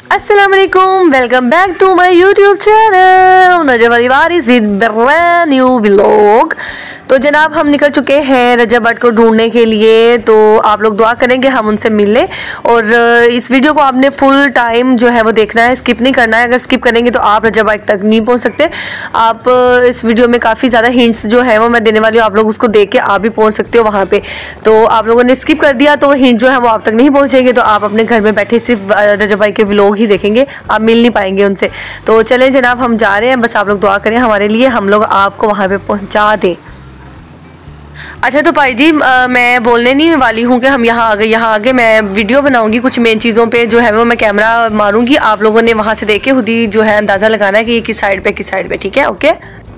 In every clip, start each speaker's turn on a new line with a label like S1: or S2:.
S1: अस्सलाम वालेकुम, welcome back to my YouTube channel Rajab Waris with brand new vlog. तो जनाब हम निकल चुके हैं रजब भट्ट को ढूंढने के लिए। तो आप लोग दुआ करेंगे हम उनसे मिल लें, और इस वीडियो को आपने फुल टाइम जो है वो देखना है, स्किप नहीं करना है। अगर स्किप करेंगे तो आप रजब भट्ट तक नहीं पहुंच सकते। आप इस वीडियो में काफ़ी ज़्यादा हिंट्स जो है वो मैं देने वाली हूँ, आप लोग उसको देख के आप भी पहुँच सकते हो वहाँ पर। तो आप लोगों ने स्किप कर दिया तो हिंट जो है वो आप तक नहीं पहुँचेंगे, तो आप अपने घर में बैठे सिर्फ रजब भाई के व्लॉग ही देखेंगे, आप मिल नहीं पाएंगे उनसे। तो चलें जनाब हम जा रहे हैं, बस आप लोग दुआ करें हमारे लिए, हम लोग आपको वहाँ पे पहुँचा दें। अच्छा तो भाई जी मैं बोलने नहीं वाली हूँ कि हम यहाँ आ गए। मैं वीडियो बनाऊंगी, कुछ मेन चीज़ों पे जो है वो मैं कैमरा मारूंगी। आप लोगों ने वहाँ से देख के खुद ही जो है अंदाज़ा लगाना है कि ये किस साइड पे, ठीक है? ओके।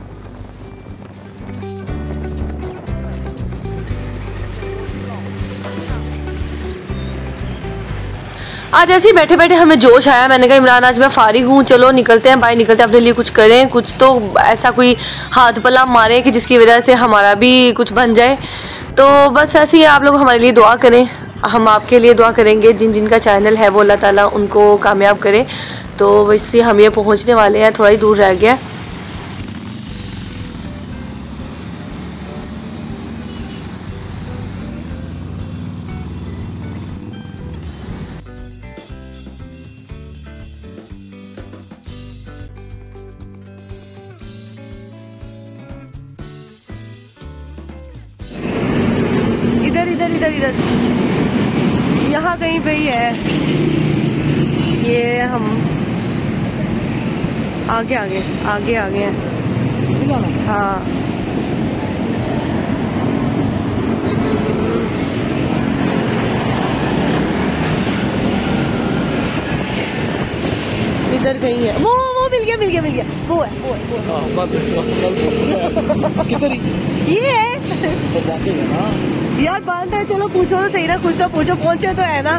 S1: आज ऐसे ही बैठे बैठे हमें जोश आया, मैंने कहा इमरान आज मैं फारिग हूँ, चलो निकलते हैं भाई, निकलते हैं अपने लिए कुछ करें, कुछ तो ऐसा कोई हाथ पला मारें कि जिसकी वजह से हमारा भी कुछ बन जाए। तो बस ऐसे ही आप लोग हमारे लिए दुआ करें, हम आपके लिए दुआ करेंगे। जिन जिनका चैनल है वो अल्लाह ताला उनको कामयाब करे। तो वैसे हम ये पहुँचने वाले हैं, थोड़ा ही दूर रह गया। इधर यहाँ कहीं पे ही है ये। हम आगे हैं। हाँ इधर कहीं है। वो मिल गया वो है।
S2: किधर
S1: ये है यार, बात है। चलो पूछो तो सही ना, कुछ तो पूछो, पहुंचे तो है ना।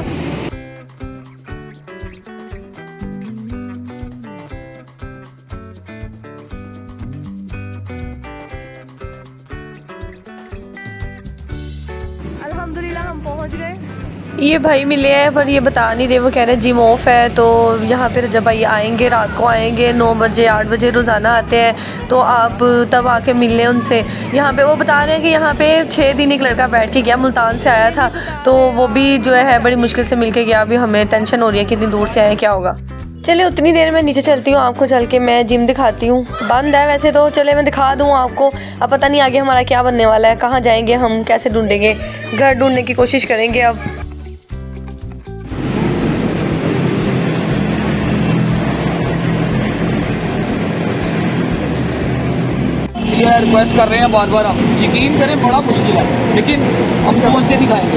S1: अल्हम्दुलिल्लाह हम पहुंच गए। ये भाई मिले हैं पर ये बता नहीं रहे, वो कह रहे हैं जिम ऑफ है। तो यहाँ पे जब भाई आएंगे, रात को आएंगे 9 बजे 8 बजे रोज़ाना आते हैं, तो आप तब आके मिल लें उनसे। यहाँ पे वो बता रहे हैं कि यहाँ पे 6 दिन एक लड़का बैठ के गया, मुल्तान से आया था, तो वो भी जो है बड़ी मुश्किल से मिल के गया। अभी हमें टेंशन हो रही है कि इतनी दूर से आए, क्या होगा। चले उतनी देर में नीचे चलती हूँ, आपको चल के मैं जिम दिखाती हूँ। बंद है वैसे तो, चले मैं दिखा दूँ आपको। अब पता नहीं आगे हमारा क्या बनने वाला है, कहाँ जाएंगे हम, कैसे ढूंढेंगे, घर ढूंढने की कोशिश करेंगे अब।
S2: रिक्वेस्ट कर रहे हैं बार बार, हम यकीन करें बड़ा मुश्किल है, लेकिन हम पहुंच के दिखाएंगे।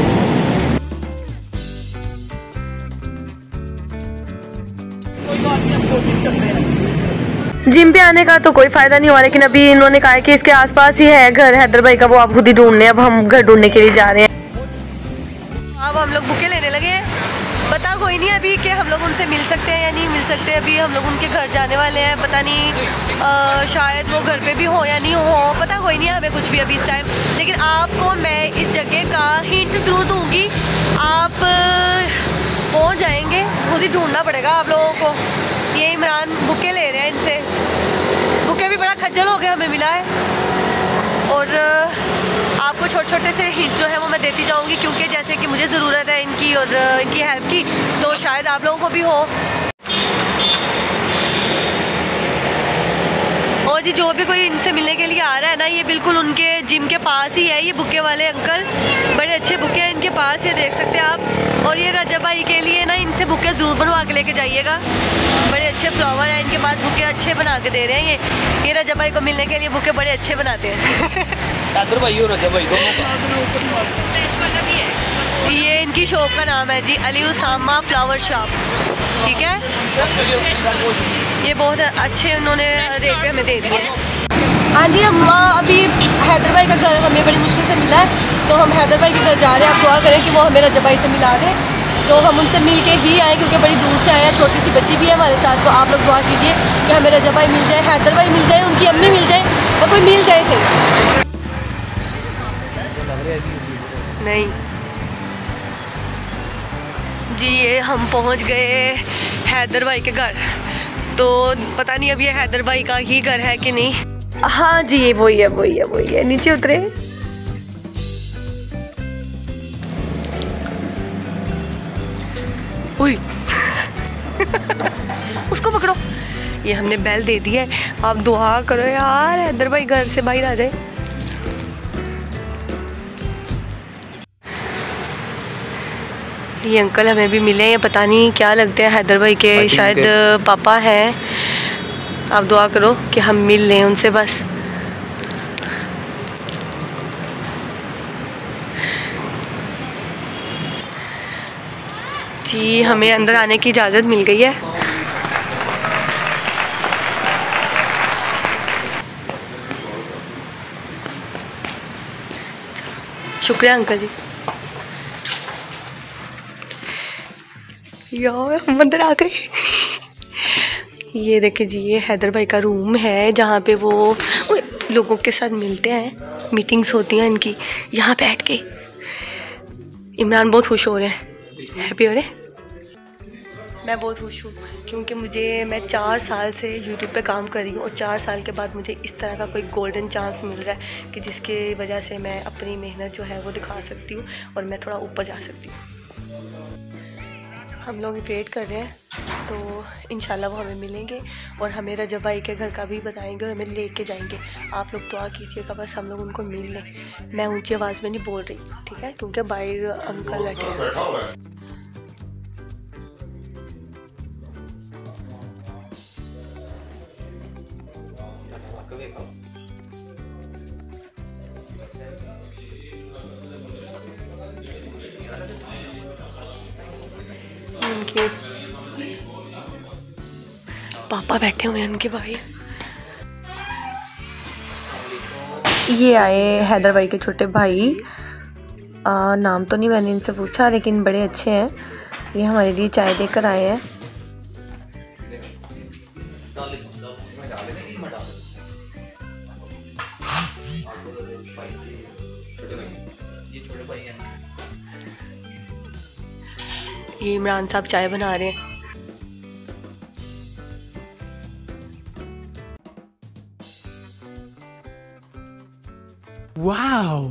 S2: कोई बात नहीं, हम कोशिश करते हैं।
S1: जिम पे आने का तो कोई फायदा नहीं हुआ, लेकिन अभी इन्होंने कहा है कि इसके आसपास ही है घर हैदर भाई का, वो आप खुद ही ढूंढने। अब हम घर ढूंढने के लिए जा रहे हैं। अब हम लोग बुके लेने लगे। पता कोई नहीं अभी कि हम लोग उनसे मिल सकते हैं या नहीं मिल सकते। अभी हम लोग उनके घर जाने वाले हैं, पता नहीं शायद वो घर पे भी हो या नहीं हो, पता कोई नहीं है हमें कुछ भी अभी इस टाइम। लेकिन आपको मैं इस जगह का हिंट ज़रूर दूंगी, आप पहुंच जाएंगे, खुद ही ढूंढना पड़ेगा आप लोगों को। ये इमरान बुके ले रहे हैं इनसे, बुके भी बड़ा खज्जल हो गया हमें मिला है। और आपको छोटे छोटे से हिंट जो है वो मैं देती जाऊंगी, क्योंकि जैसे कि मुझे ज़रूरत है इनकी और इनकी हेल्प की, तो शायद आप लोगों को भी हो। और जी जो भी कोई इनसे मिलने के लिए आ रहा है ना, ये बिल्कुल उनके जिम के पास ही है। ये बुके वाले अंकल बड़े अच्छे बुके हैं इनके पास, ये देख सकते हैं आप। और ये रजब भाई के लिए ना इनसे बुके ज़रूर बनवा के लेके जाइएगा, बड़े अच्छे फ्लावर हैं इनके पास, बुके अच्छे बना के दे रहे हैं। ये रजब भाई को मिलने के लिए बुके बड़े अच्छे बनाते हैं।
S2: हैदर भाई और रजब भाई दोनों का।
S1: ये इनकी शॉप का नाम है जी, अली उसामा फ्लावर शॉप, ठीक है। ये बहुत अच्छे उन्होंने रेट पे हमें दे दिए हैं। हाँ जी, हम अभी हैदर भाई का घर हमें बड़ी मुश्किल से मिला है, तो हम हैदर भाई के घर जा रहे हैं। आप दुआ करें कि वो हमें रजब भाई से मिला दें, तो हम उनसे मिल के ही आए, क्योंकि बड़ी दूर से आए हैं। छोटी सी बच्ची भी है हमारे साथ, तो आप लोग दुआ कीजिए कि हमें रजब भाई मिल जाए, हैदर भाई मिल जाए, उनकी अम्मी मिल जाए, और कोई मिल जाए सही। नहीं जी ये हम पहुंच गए हैदर भाई के घर। तो पता नहीं अब ये हैदर भाई का ही घर है कि नहीं। हाँ जी ये वही है। नीचे उतरे। उई उसको पकड़ो। ये हमने बेल दे दी है, आप दुआ करो यार हैदर भाई घर से बाहर आ जाए। ये अंकल हमें भी मिले हैं, पता नहीं क्या लगते हैं हैदर भाई के, शायद पापा हैं। आप दुआ करो कि हम मिल लें उनसे बस। जी हमें अंदर आने की इजाज़त मिल गई है। शुक्रिया अंकल जी। यार हम अंदर आ गए। ये देखिए जी ये हैदर भाई का रूम है जहाँ पे वो लोगों के साथ मिलते हैं, मीटिंग्स होती हैं इनकी। यहाँ बैठ के इमरान बहुत खुश हो रहे हैं, हैप्पी हो रहे हैं। मैं बहुत खुश हूँ क्योंकि मैं 4 साल से यूट्यूब पे काम कर रही हूँ और 4 साल के बाद मुझे इस तरह का कोई गोल्डन चांस मिल रहा है कि जिसके वजह से मैं अपनी मेहनत जो है वो दिखा सकती हूँ और मैं थोड़ा ऊपर जा सकती हूँ। हम लोग वेट कर रहे हैं तो इंशाल्लाह वो हमें मिलेंगे और हमें रजब भाई के घर का भी बताएंगे और हमें लेके जाएंगे। आप लोग दुआ कीजिएगा बस हम लोग उनको मिल लें। मैं ऊंची आवाज़ में नहीं बोल रही, ठीक है, क्योंकि बाहर अंकल बैठे हैं। उनके पापा बैठे हुए हैं, उनके भाई। ये आए हैदर भाई के छोटे भाई। नाम तो नहीं मैंने इनसे पूछा लेकिन बड़े अच्छे हैं। ये हमारे लिए चाय देकर आए हैं। ये इमरान साहब चाय बना रहे हैं।
S3: वाओ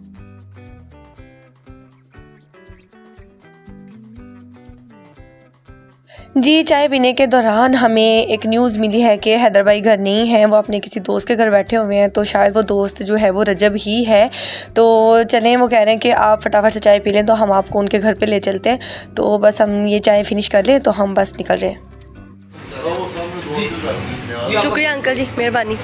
S1: जी चाय पीने के दौरान हमें एक न्यूज़ मिली है कि हैदर भाई घर नहीं है, वो अपने किसी दोस्त के घर बैठे हुए हैं। तो शायद वो दोस्त जो है वो रजब ही है। तो चलें, वो कह रहे हैं कि आप फटाफट से चाय पी लें तो हम आपको उनके घर पे ले चलते हैं। तो बस हम ये चाय फिनिश कर लें तो हम बस निकल रहे हैं। शुक्रिया अंकल जी, मेहरबानी।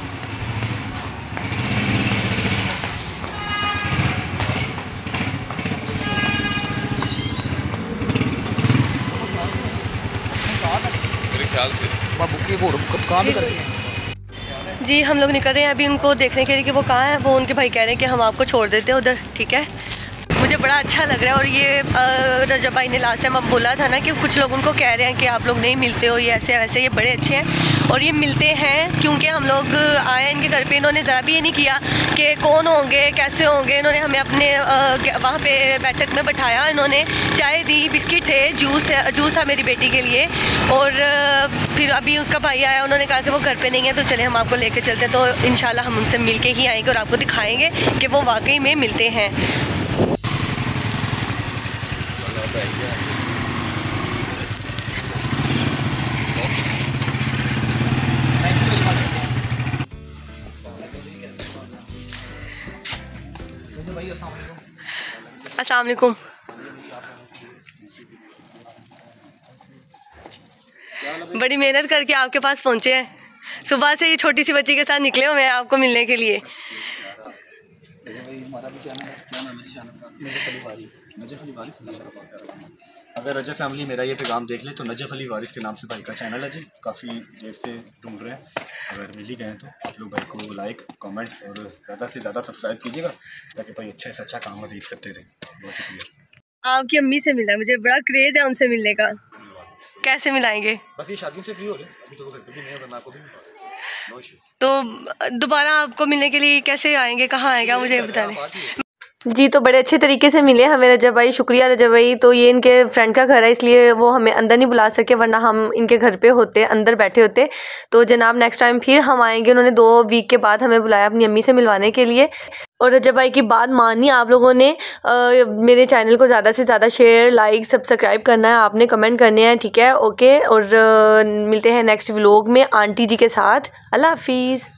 S1: जी हम लोग निकल रहे हैं अभी उनको देखने के लिए कि वो कहाँ है। वो उनके भाई कह रहे हैं कि हम आपको छोड़ देते हैं उधर, ठीक है। मुझे बड़ा अच्छा लग रहा है। और ये रजब भाई ने लास्ट टाइम अब बोला था ना कि कुछ लोग उनको कह रहे हैं कि आप लोग नहीं मिलते हो, ये ऐसे वैसे। ये बड़े अच्छे हैं और ये मिलते हैं क्योंकि हम लोग आए इनके घर पे। इन्होंने ज़रा भी ये नहीं किया कि कौन होंगे कैसे होंगे। इन्होंने हमें अपने वहाँ पे बैठक में बैठाया। इन्होंने चाय दी, बिस्किट थे, जूस था मेरी बेटी के लिए। और फिर अभी उसका भाई आया, उन्होंने कहा कि वो घर पे नहीं है तो चले हम आपको लेके चलते हैं। तो इंशाल्लाह हम उनसे मिल के ही आएँगे और आपको दिखाएँगे कि वो वाकई में मिलते हैं। अस्सलाम वालेकुम। बड़ी मेहनत करके आपके पास पहुंचे हैं। सुबह से ये छोटी सी बच्ची के साथ निकले हुए हैं आपको मिलने के लिए।
S3: अगर रजब फैमिली मेरा ये पैगाम देख ले तो नजफ अली वारिस के नाम से भाई का चैनल है जी, काफ़ी देर से ढूंढ रहे हैं। अगर मिल ही गए तो आप लोग भाई को लाइक, कमेंट और ज़्यादा से ज़्यादा सब्सक्राइब कीजिएगा ताकि भाई अच्छा से अच्छा काम मज़ीद करते रहें। बहुत शुक्रिया।
S1: आपकी अम्मी से मिलना है, मुझे बड़ा क्रेज़ है उनसे मिलने का। कैसे मिलाएंगे?
S3: बस ये शादियों से फ्री हो जाए, अभी तो वो घर पे भी नहीं है, वरना आपको भी
S1: तो दोबारा आपको मिलने के लिए कैसे आएंगे, कहाँ आएगा मुझे बता दें। जी, तो बड़े अच्छे तरीके से मिले हमें रजब भाई, शुक्रिया रजब भाई। तो ये इनके फ्रेंड का घर है, इसलिए वो हमें अंदर नहीं बुला सके, वरना हम इनके घर पे होते, अंदर बैठे होते। तो जनाब नेक्स्ट टाइम फिर हम आएंगे। उन्होंने 2 वीक के बाद हमें बुलाया अपनी अम्मी से मिलवाने के लिए। और रजब भाई की बात मानी आप लोगों ने। मेरे चैनल को ज़्यादा से ज़्यादा शेयर, लाइक, सब्सक्राइब करना है आपने, कमेंट करने हैं, ठीक है, ओके। और मिलते हैं नेक्स्ट व्लॉग में आंटी जी के साथ। अल्लाह हाफिज़।